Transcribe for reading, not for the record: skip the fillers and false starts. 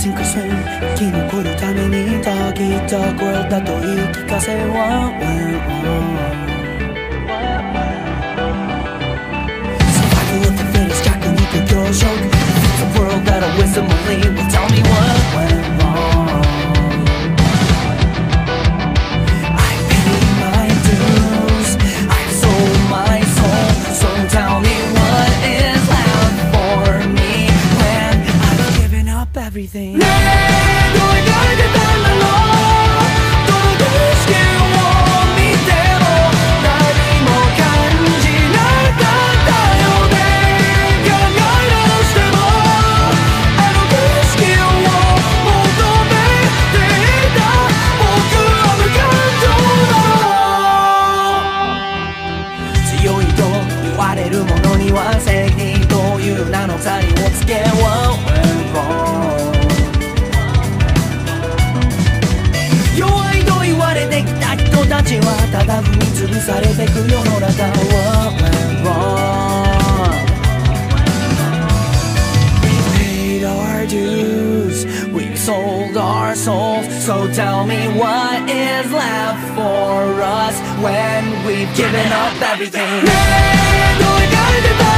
シンクスイン生き残るためにたぎった声だと言い聞かせは Survival of the fittest 弱肉強食 It's a world that a wisdom only will tell me what went wrong I paid my dues I've sold my soul So tell me what is left for me When I've given up everything ねえどう描いてたんだろうどの景色を見ても何も感じなかったよね考え直してもあの景色を求めていた僕は無感情だ強いと言われるものには正義という名の鎖をつけ What went wrong 弱いと言われてきた人たちはただ踏み潰されてく世の中 What went wrong We paid our dues We sold our souls So tell me what is left for us When we've given up everything ねえどう描いてた